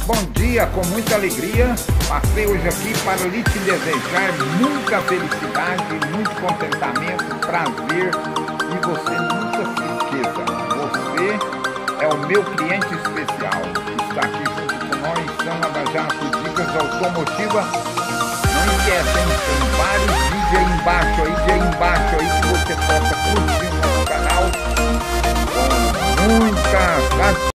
Bom dia, com muita alegria. Passei hoje aqui para lhe te desejar muita felicidade, muito contentamento, prazer. E você nunca se esqueça, você é o meu cliente especial. Está aqui junto com nós, São Lava Jato, Dicas Automotivas. Não esquece, hein? Tem vários vídeos aí embaixo, que você possa curtir o nosso canal com muita satisfação.